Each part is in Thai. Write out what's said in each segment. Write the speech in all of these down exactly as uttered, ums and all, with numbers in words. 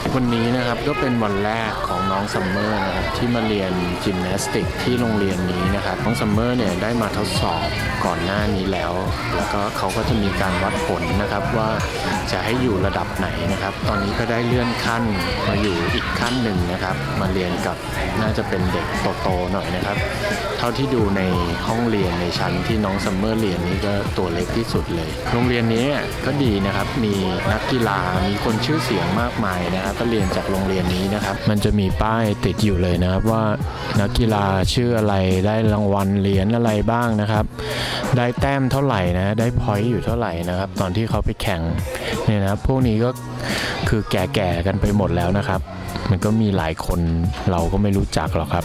วันนี้นะครับก็เป็นวันแรกของน้องซัมเมอร์นะครับที่มาเรียนยิมนาสติกที่โรงเรียนนี้นะครับน้องซัมเมอร์เนี่ยได้มาทดสอบก่อนหน้านี้แล้วแล้วก็เขาก็จะมีการวัดผลนะครับว่าจะให้อยู่ระดับไหนนะครับตอนนี้ก็ได้เลื่อนขั้นมาอยู่อีกขั้นหนึ่งนะครับมาเรียนกับน่าจะเป็นเด็กโตๆหน่อยนะครับเท่าที่ดูในห้องเรียนในชั้นที่น้องซัมเมอร์เรียนนี้ก็ตัวเล็กที่สุดเลยโรงเรียนนี้ก็ดีนะครับมีนักกีฬามีคนชื่อเสียงมากมายนะครับก็เรียนจากโรงเรียนนี้นะครับมันจะมีป้ายติดอยู่เลยนะครับว่านักกีฬาชื่ออะไรได้รางวัลเหรียญอะไรบ้างนะครับได้แต้มเท่าไหร่นะได้พอยต์อยู่เท่าไหร่นะครับตอนที่เขาไปแข่งเนี่ยนะครับพวกนี้ก็คือแก่ๆกันไปหมดแล้วนะครับมันก็มีหลายคนเราก็ไม่รู้จักหรอกครับ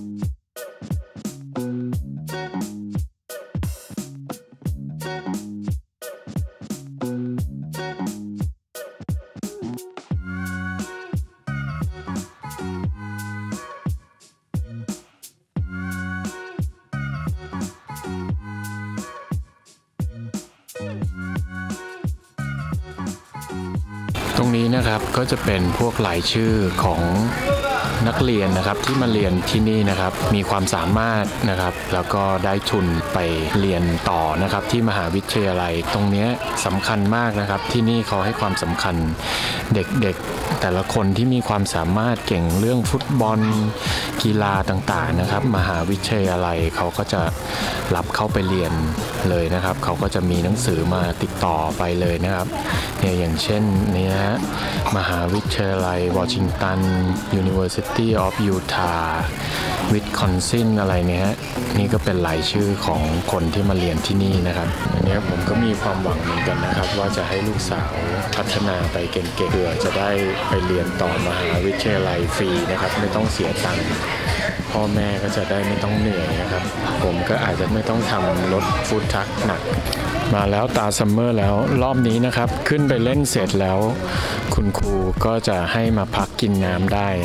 ตรงนี้นะครับก็จะเป็นพวกรายชื่อของนักเรียนนะครับที่มาเรียนที่นี่นะครับมีความสามารถนะครับแล้วก็ได้ทุนไปเรียนต่อนะครับที่มหาวิทยาลัยตรงนี้สำคัญมากนะครับที่นี่เขาให้ความสำคัญเด็กๆแต่ละคนที่มีความสามารถเก่งเรื่องฟุตบอลกีฬาต่างๆนะครับมหาวิทยาลัยเขาก็จะรับเข้าไปเรียนเลยนะครับเขาก็จะมีหนังสือมาติดต่อไปเลยนะครับเนี่ยอย่างเช่นนี่นะฮะมหาวิทยาลัยวอชิงตัน University of Utah วิสคอนซินอะไรเนี้ยนี่ก็เป็นรายชื่อของคนที่มาเรียนที่นี่นะครับอันนี้ผมก็มีความหวังเหมือนกันนะครับว่าจะให้ลูกสาวพัฒนาไปเก่งๆเพื่อจะได้ไปเรียนต่อมหาวิทยาลัยฟรีนะครับไม่ต้องเสียตังค์พ่อแม่ก็จะได้ไม่ต้องเหนื่อยนะครับผมก็อาจจะไม่ต้องทำรถฟู้ดทรัคหนักมาแล้วตาซัมเมอร์แล้วรอบนี้นะครับขึ้นไปเล่นเสร็จแล้วคุณครูก็จะให้มาพักกินน้ำได้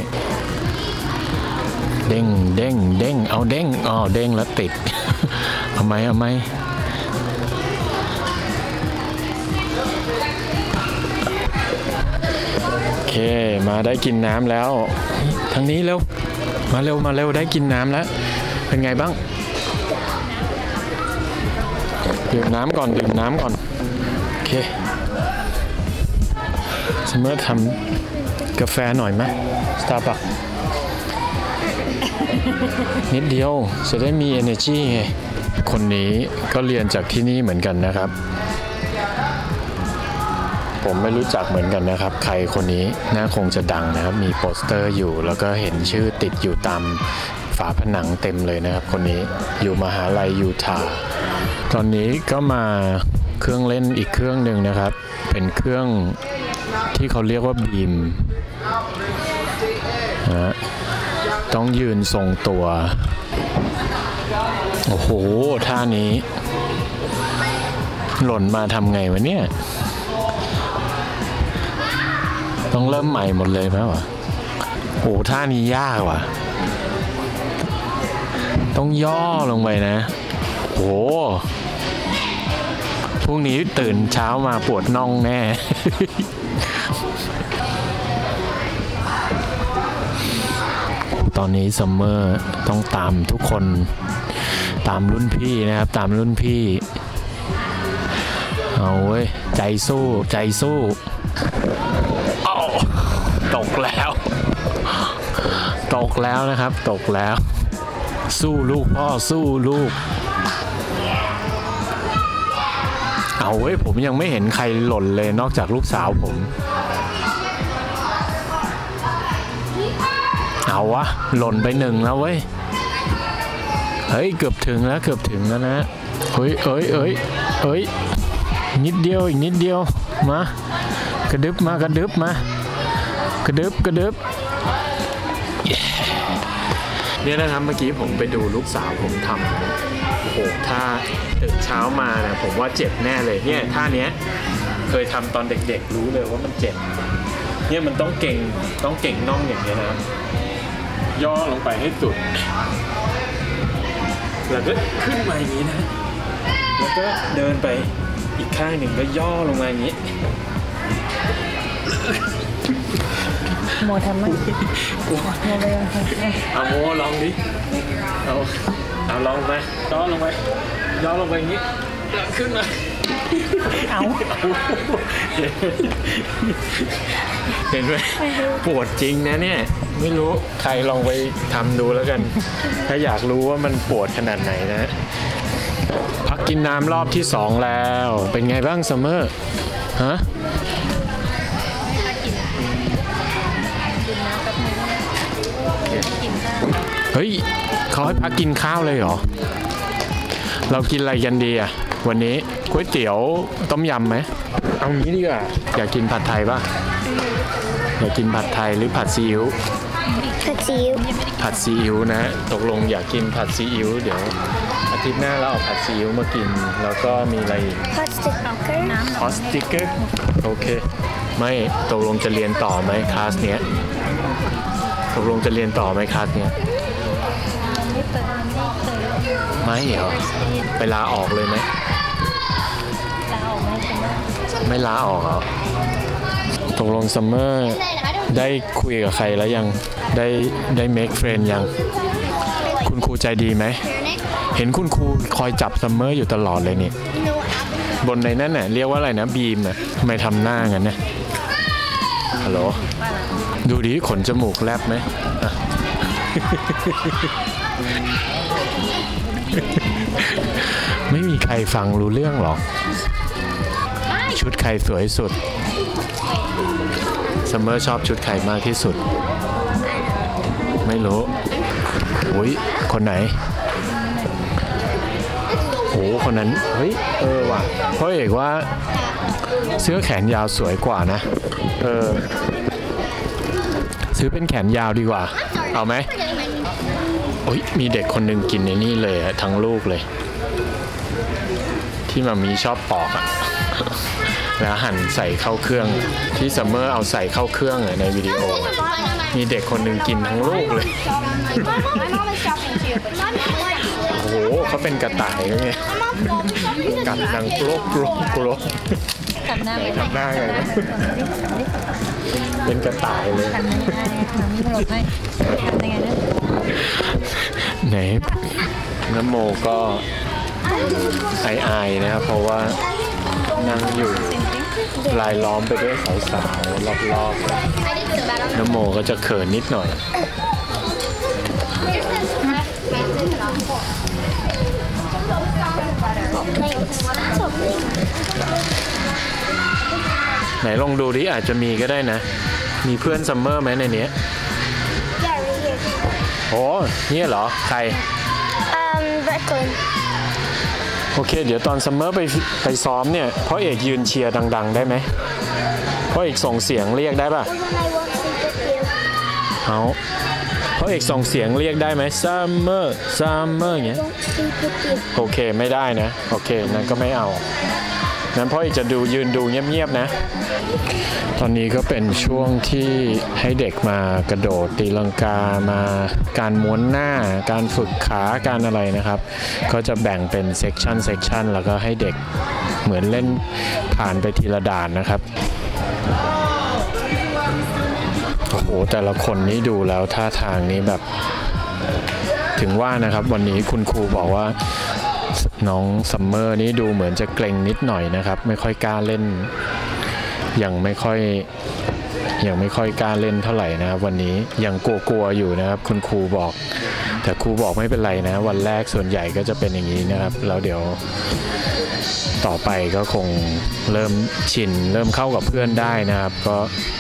เด้งเด้งเด้งเอาเด้งอ๋อเด้งแล้วติด เอาไหมเอาไหมโอเคมาได้กินน้ำแล้วทางนี้เร็วมาเร็วมาเร็วได้กินน้ำแล้วเป็นไงบ้างดื่มน้ำก่อนดื่มน้ำก่อนโอเคสมมติทำกาแฟหน่อยไหมสตาร์บัคนิดเดียวจะได้มี energy ไงคนนี้ก็เรียนจากที่นี่เหมือนกันนะครับผมไม่รู้จักเหมือนกันนะครับใครคนนี้น่าคงจะดังนะครับมีโปสเตอร์อยู่แล้วก็เห็นชื่อติดอยู่ตามฝาผนังเต็มเลยนะครับคนนี้อยู่มหาลัยยูทาห์ตอนนี้ก็มาเครื่องเล่นอีกเครื่องหนึ่งนะครับเป็นเครื่องที่เขาเรียกว่าบีมนะต้องยืนทรงตัวโอ้โหท่านี้หล่นมาทำไงวะเนี่ยต้องเริ่มใหม่หมดเลยไหมวะโอ้ท่านี้ยากว่ะต้องย่อลงไปนะโอ้พรุ่งนี้ตื่นเช้ามาปวดน่องแน่ ตอนนี้ซัมเมอร์ต้องตามทุกคนตามรุ่นพี่นะครับตามรุ่นพี่เอาเว้ยใจสู้ใจสู้อ้าวตกแล้วตกแล้วนะครับตกแล้วสู้ลูกพ่อสู้ลูกเอาเว้ยผมยังไม่เห็นใครหล่นเลยนอกจากลูกสาวผมเอาวะหล่นไปหนึ่งแล้วเว้ยเฮ้ยเกือบถึงแล้วเกือบถึงแล้วนะเฮ้ยเอ้ยเอ้ยเอ้ยนิดเดียวอีกนิดเดียวมากระดึบมากระดึบมากระดึบกระดึบเนี่ยนะครับเมื่อกี้ผมไปดูลูกสาวผมทำโอ้โหถ้าตื่นเช้ามานะผมว่าเจ็บแน่เลยเนี่ยท่านี้เคยทำตอนเด็กๆรู้เลยว่ามันเจ็บเนี่ยมันต้องเก่งต้องเก่งน่องอย่างนี้นะย่อลงไปให้สุดแล้วก็ขึ้นมาอย่างนี้นะแล้วก็เดินไปอีกข้างหนึ่งก็ย่อลงมาอย่างนี้โมทำมั้ยโมไปยังไงเอาโมลองดิเอาเอาลองไปย่อลงไปย่อลงไปอย่างนี้ขึ้นมาเอาเห็นไหมปวดจริงนะเนี่ยไม่รู้ใครลองไปทำดูแล้วกันถ้าอยากรู้ว่ามันปวดขนาดไหนนะพักกินน้ำรอบที่สองแล้วเป็นไงบ้างซัมเมอร์ฮะเฮ้ยเขาให้พักกินข้าวเลยเหรอเรากินอะไรกันดีอะวันนี้ก๋วยเตี๋ยวต้มยำไหมเอางี้ดีกว่าอยากกินผัดไทยป่ะอยากกินผัดไทยหรือผัดซีอิ๊วผัดซีอิ๊วผัดซีอิ๊วนะตกลงอยากกินผัดซีอิ๊วเดี๋ยวอาทิตย์หน้าเราเอาผัดซีอิ๊วมากินแล้วก็มีอะไรฮอตสติ๊กเกอร์ฮอตสติ๊กเกอร์โอเคไม่ตกลงจะเรียนต่อไหมคลาสเนี้ยตกลงจะเรียนต่อไหมคลาสเนี้ยไม่เหรอไปลาออกเลยไหมลาออกไหมไม่ลาออกเหรอตกลงซัมเมอร์ได้คุยกับใครแล้วยังได้ได้ make friend ยังคุณครูใจดีไหมเห็นคุณครูคอยจับซัมเมอร์อยู่ตลอดเลยนี่บนในนั้นน่ะเรียกว่าอะไรนะบีมน่ะทำไมทำหน้างั้นเนี่ยฮัลโหลดูดิขนจมูกแลบไหมไม่มีใครฟังรู้เรื่องหรอกชุดใครสวยสุดซัมเมอร์ชอบชุดใครมากที่สุดไม่รู้โอ้ยคนไหนโอ้คนนั้นเฮ้ยเออว่ะเพราะเอกว่าเสื้อแขนยาวสวยกว่านะเออซื้อเป็นแขนยาวดีกว่าเอาไหมโอ้ยมีเด็กคนหนึ่งกินในนี่เลยอะทั้งลูกเลยที่มามีชอบปอกอะแล้วหั่นใส่เข้าเครื่องที่ซัมเมอร์เอาใส่เข้าเครื่องในวิดีโอมีเด็กคนหนึ่งกินทั้งลูกเลยโอ้โหเขาเป็นกระต่ายแล้วไงกัดดังกรกกรกกรกทำหน้าไงทำหน้าไงเป็นกระต่ายเลยทำยังไงมีขนมให้ทำยังไงนะไหนน้ำโมก็อายๆนะครับเพราะว่านั่งอยู่ลายล้อมไปด้วยสาวๆรอบๆน้ำโมก็จะเขินนิดหน่อยไหนลองดูดิอาจจะมีก็ได้นะมีเพื่อนซัมเมอร์ไหมในนี้โอ้เนี่ยเหรอใครโอเคเดี๋ยวตอนซัมเมอร์ไปไปซ้อมเนี่ยพ่อเอกยืนเชียร์ดังๆได้ไหมพ่อเอกส่งเสียงเรียกได้ป่ะเอาพ่อเอกส่งเสียงเรียกได้ไหมซัมเมอร์ซัมเมอร์อย่างเงี้ยโอเคไม่ได้นะโอเคนั้นก็ไม่เอานั้นพ่อเอกจะดูยืนดูเงียบๆนะตอนนี้ก็เป็นช่วงที่ให้เด็กมากระโดดตีลังกามาการม้วนหน้าการฝึกขาการอะไรนะครับก็จะแบ่งเป็นเซกชันเซกชันแล้วก็ให้เด็กเหมือนเล่นผ่านไปทีละด่านนะครับโอ้โหแต่ละคนนี้ดูแล้วท่าทางนี้แบบถึงว่านะครับวันนี้คุณครูบอกว่าน้องซัมเมอร์นี้ดูเหมือนจะเกรงนิดหน่อยนะครับไม่ค่อยกล้าเล่นยังไม่ค่อยยังไม่ค่อยกล้าเล่นเท่าไหร่นะครับวันนี้ยังกลัวๆอยู่นะครับคุณครูบอกแต่ครูบอกไม่เป็นไรนะวันแรกส่วนใหญ่ก็จะเป็นอย่างนี้นะครับแล้วเดี๋ยวต่อไปก็คงเริ่มชินเริ่มเข้ากับเพื่อนได้นะครับก็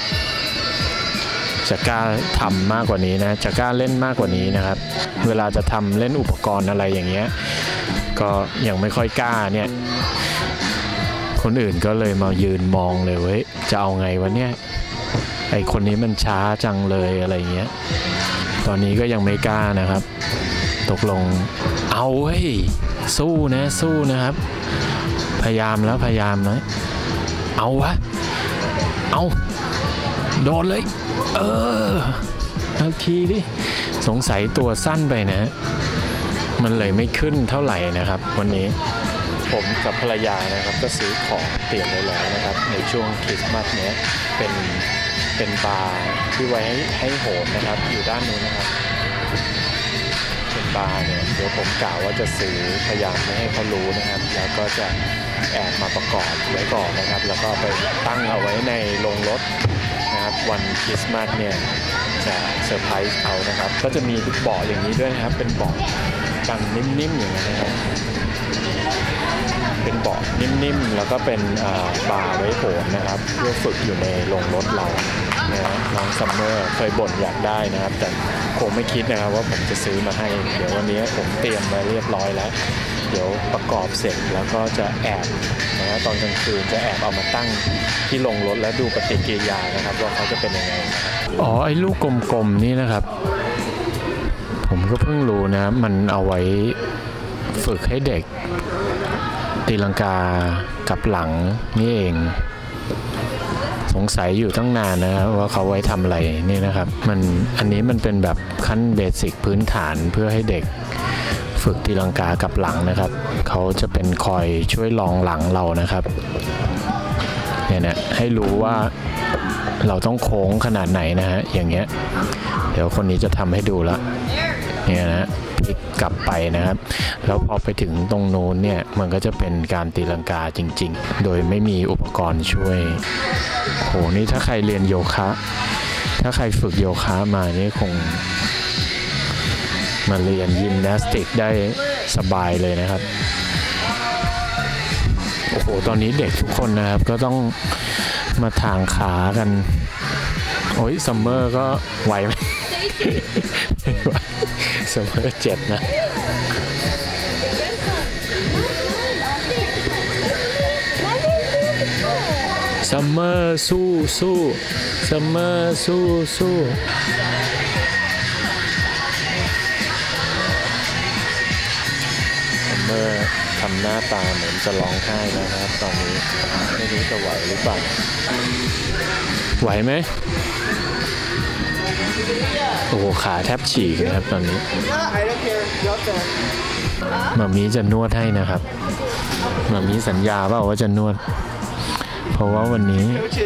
จะกล้าทำมากกว่านี้นะจะกล้าเล่นมากกว่านี้นะครับเวลาจะทำเล่นอุปกรณ์อะไรอย่างเงี้ยก็ยังไม่ค่อยกล้าเนี่ยคนอื่นก็เลยมายืนมองเลยเว้ยจะเอาไงวะเนี่ยไอคนนี้มันช้าจังเลยอะไรเงี้ยตอนนี้ก็ยังไม่กล้านะครับตกลงเอาเว้ยสู้นะสู้นะครับพยายามแล้วพยายามนะเอาวะเอาโดนเลยเออเอาทีดิสงสัยตัวสั้นไปนะมันเลยไม่ขึ้นเท่าไหร่นะครับวันนี้ผมกับภรรยานะครับก็ซื้อของเตรียมไว้แล้วนะครับในช่วงคริสต์มาสเนี้ยเป็นเป็นบาร์ที่ไว้ให้ให้โหนนะครับอยู่ด้านนู้นนะครับเป็นบาร์เนี่ยเดี๋ยวผมกล่าวว่าจะซื้อพยายามไม่ให้เขารู้นะครับแล้วก็จะแอบมาประกอบไว้ก่อนนะครับแล้วก็ไปตั้งเอาไว้ในโรงรถนะครับวันคริสต์มาสเนี่ยจะเซอร์ไพรส์เขานะครับก็จะมีเบาะอย่างนี้ด้วยนะครับเป็นเบาะกันนิ่มๆอย่างนี้นะครับเป็นเบาะนิ่มๆแล้วก็เป็นบาร์ไว้โหนนะครับเพื่อฝึกอยู่ในโรงรถเรานะน้องซัมเมอร์เคยบ่นอยากได้นะครับแต่คงไม่คิดนะครับว่าผมจะซื้อมาให้เดี๋ยววันนี้ผมเตรียมมาเรียบร้อยแล้วเดี๋ยวประกอบเสร็จแล้วก็จะแอบนะตอนกลางคืนจะแอบเอามาตั้งที่ลงรถแล้วดูปฏิกิริยานะครับว่าเขาจะเป็นยังไงอ๋อไอ้ลูกกลมๆนี่นะครับผมก็เพิ่งรู้นะมันเอาไว้ฝึกให้เด็กตีลังกากับหลังนี่เองสงสัยอยู่ตั้งนานนะครับว่าเขาไว้ทำอะไรนี่นะครับมันอันนี้มันเป็นแบบขั้นเบสิกพื้นฐานเพื่อให้เด็กฝึกตีลังกากับหลังนะครับเขาจะเป็นคอยช่วยรองหลังเรานะครับเนี่ยนะให้รู้ว่าเราต้องโค้งขนาดไหนนะฮะอย่างเงี้ยเดี๋ยวคนนี้จะทำให้ดูละเนี่ยนะพลิกกลับไปนะครับแล้วพอไปถึงตรงโน้นเนี่ยมันก็จะเป็นการตีลังกาจริงๆโดยไม่มีอุปกรณ์ช่วยโหนี่ถ้าใครเรียนโยคะถ้าใครฝึกโยคะมานี่คงมาเรียนยิมนาสติกได้สบายเลยนะครับโอ้โหตอนนี้เด็กทุกคนนะครับก็ต้องมาทางขากันโอ้ยซัมเมอร์ก็ไหวไหมซัมเมอร์เจ็บนะซัมเมอร์สู้สู้ซัมเมอร์สู้สู้ซัมเมอร์ทำหน้าตาเหมือนจะร้องไห้นะครับตอนนี้ไม่รู้จะไหวหรือเปล่าไหวไหมโอ้โหขาแทบฉีกนะครับตอนนี้หมามีจะนวดให้นะครับหมามีสัญญาเปล่าว่าจะนวดเพราะว่าวันนี้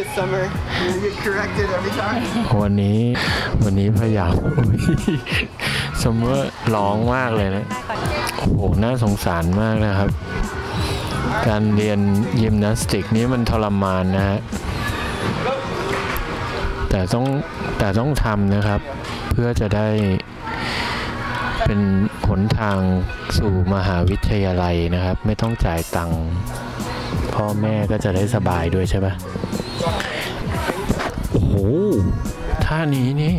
วันนี้วันนี้พยายามซัมเมอร์ร้องมากเลยนะโอ้โหน่าสงสารมากนะครับการเรียนยิมนาสติกนี้มันทรมานนะฮะแต่ต้องแต่ต้องทำนะครับเพื่อจะได้เป็นหนทางสู่มหาวิทยาลัยนะครับไม่ต้องจ่ายตังค์พ่อแม่ก็จะได้สบายด้วยใช่ปะโอ้โหท่านี้นี่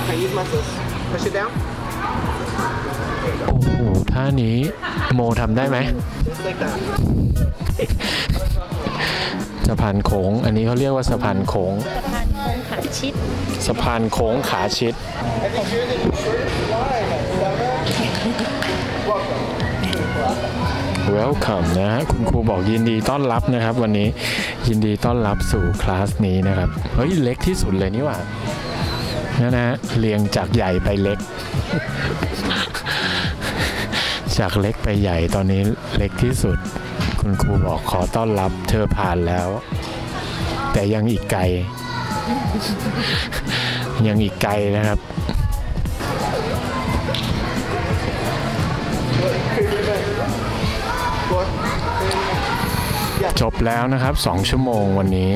โอ้โหท่านี้โมทำได้ไหมสะพานโค้งอันนี้เขาเรียกว่าสะพานโค้งสะพานโค้งขาชิดสะพานโค้งขาชิดWelcome นะฮะคุณครูบอกยินดีต้อนรับนะครับวันนี้ยินดีต้อนรับสู่คลาสนี้นะครับเฮ้ยเล็กที่สุดเลยนี่หว่านะนะเรียงจากใหญ่ไปเล็ก จากเล็กไปใหญ่ตอนนี้เล็กที่สุดคุณครูบอกขอต้อนรับเธอผ่านแล้วแต่ยังอีกไกล ยังอีกไกลนะครับจบแล้วนะครับสองชั่วโมงวันนี้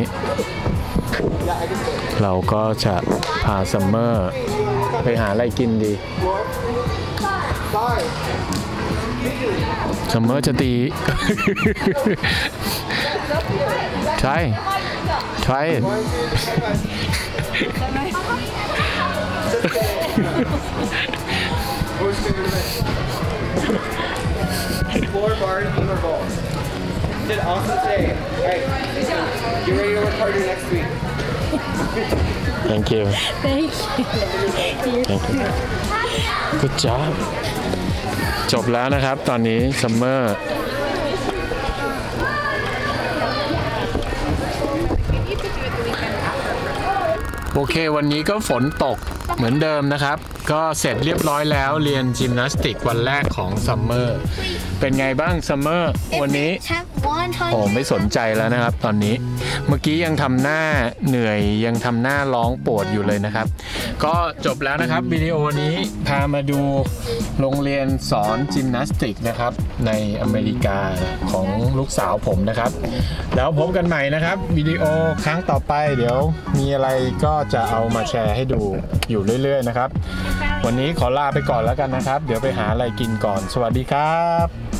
เราก็จะพาซัมเมอร์ไปหาอะไรกินดีซัมเมอร์จะตี try try it Four bars, four balls. Did awesome today. All right, get ready to work harder next week. Thank you. Thank you. Thank you. Good job. จบแล้วนะครับตอนนี้ซัมเมอร์โอเควันนี้ก็ฝนตกเหมือนเดิมนะครับก็เสร็จเรียบร้อยแล้วเรียนยิมนาสติกวันแรกของซัมเมอร์เป็นไงบ้างซัมเมอร์วันนี้โอ้ไม่สนใจแล้วนะครับตอนนี้เมื่อกี้ยังทำหน้าเหนื่อยยังทำหน้าร้องปวดอยู่เลยนะครับก็จบแล้วนะครับวิดีโอนี้พามาดูโรงเรียนสอนยิมนาสติกนะครับในอเมริกาของลูกสาวผมนะครับแล้วพบกันใหม่นะครับวิดีโอครั้งต่อไปเดี๋ยวมีอะไรก็จะเอามาแชร์ให้ดูอยู่เรื่อยๆนะครับวันนี้ขอลาไปก่อนแล้วกันนะครับเดี๋ยวไปหาอะไรกินก่อนสวัสดีครับ